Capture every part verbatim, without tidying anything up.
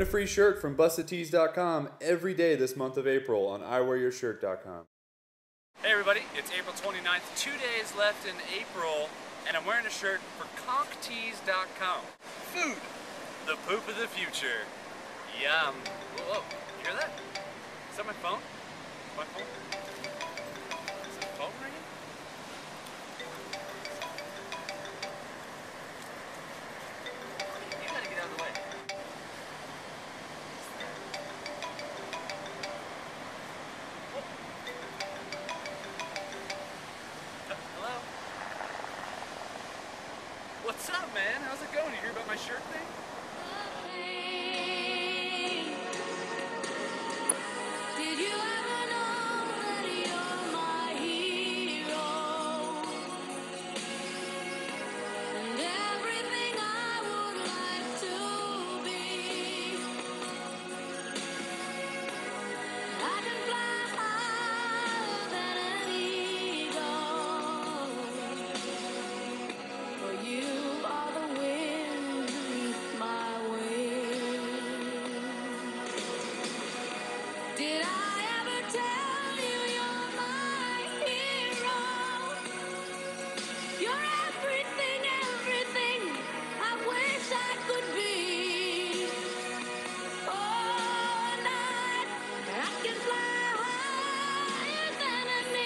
Win a free shirt from busted tees dot com every day this month of April on I wear your shirt dot com. Hey everybody, it's April twenty-ninth, two days left in April, and I'm wearing a shirt for conch tees dot com. Food, the poop of the future. Yum. Whoa, whoa, you hear that? Is that my phone? My phone? Is the phone ringing? You gotta get out of the way. Hello? What's up, man? How's it going? You hear about my shirt thing? Did you ever know that you're my hero? And everything I would like to be. I can fly higher than an eagle. For you are the wind beneath my wings. Did I ever tell you you're my hero? You're everything, everything I wish I could be. Oh, night, I can fly higher than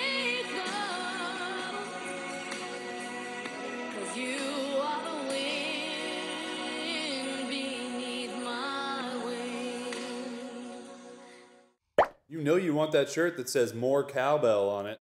an eagle. 'Cause you are the wind beneath my wings. You know you want that shirt that says more cowbell on it.